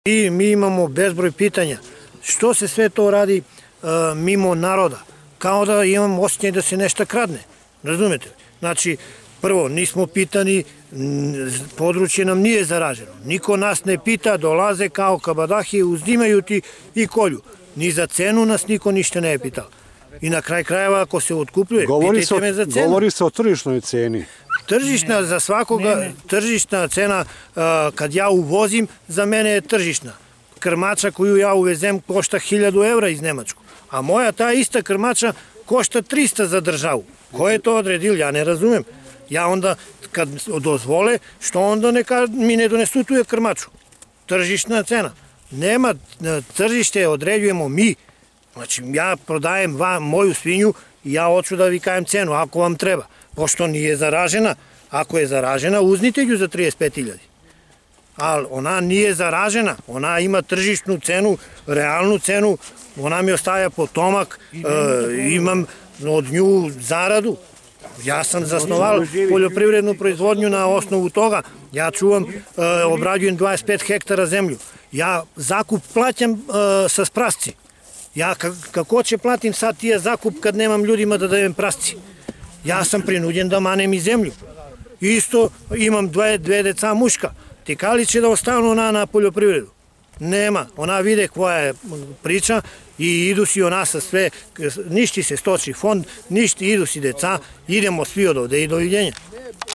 I mi imamo bezbroj pitanja. Što se sve to radi mimo naroda? Kao da imam osjećaj da se nešto kradne. Razumete? Znači, prvo, nismo pitani, područje nam nije zaraženo. Niko nas ne pita, dolaze kao kabadahi, uzimaju ti i kolju. Ni za cenu nas niko ništa ne je pitao. I na kraj krajeva, ako se otkupljuje, pitajte me za cenu. Govori se o tržišnoj ceni. Tržišna za svakoga, tržišna cena, kad ja uvozim, za mene je tržišna. Krmača koju ja uvezem košta 1000 evra iz Nemačku, a moja ta ista krmača košta 300 za državu. Ko je to odredil? Ja ne razumem. Ja onda, kad dozvole, što onda mi ne donesu tu krmaču? Tržišna cena. Nema, tržište određujemo mi. Znači, ja prodajem moju svinju i ja hoću da vi kajem cenu, ako vam treba. Pošto nije zaražena, ako je zaražena, uznite ju za 35.000. Ali ona nije zaražena, ona ima tržišnu cenu, realnu cenu, ona mi ostavlja potomak, imam od nju zaradu. Ja sam zasnoval poljoprivrednu proizvodnju na osnovu toga. Ja čuvam, obrađujem 25 hektara zemlju. Ja zakup plaćam sa sprasci. Ja kako će platim sad tije zakup kad nemam ljudima da dajem prasci? Ja sam prinuđen da manem i zemlju. Isto imam dve deca muška. Tikali će da ostanu na poljoprivredu? Nema. Ona vide koja je priča i idu si ona sa sve, ništi se stočni fond, ništi, idu si deca, idemo svi od ovde i doviđenja.